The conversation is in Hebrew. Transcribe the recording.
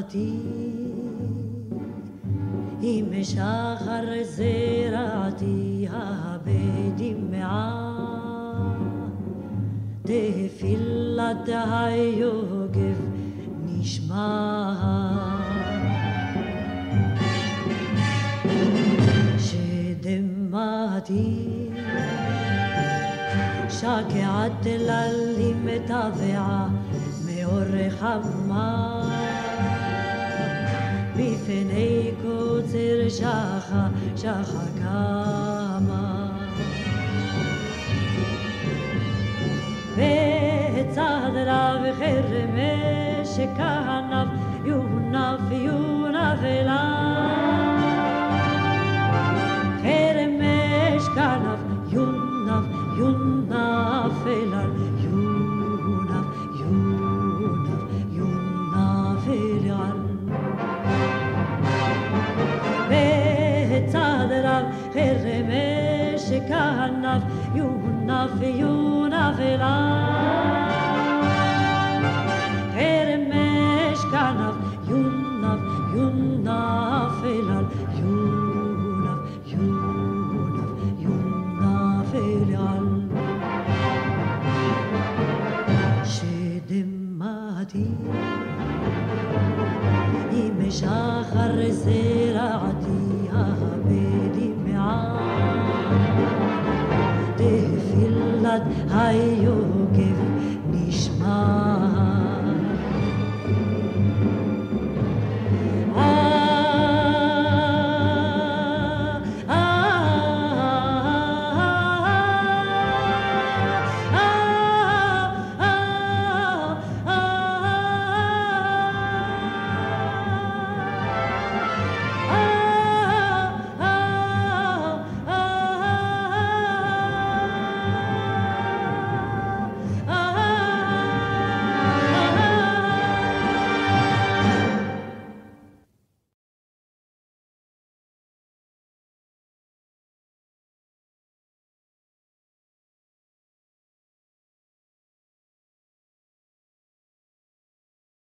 דמעתי עם שחר זרעתי הבדמעה תפילת היוגב נשמע שדמעתי שקעת תללים תבעה מאור חמה בפני קוצר שחה קמה בצד רב חרמש כנף יונף אליו חרמש כנף יונף אליו יונף אליו בצד רב חרמש כנף יונף אליו חרמש כנף יונף אליו יונף אליו שדמעתי עם שחר זרעתי הבדמעה תפילת היוגב נשמע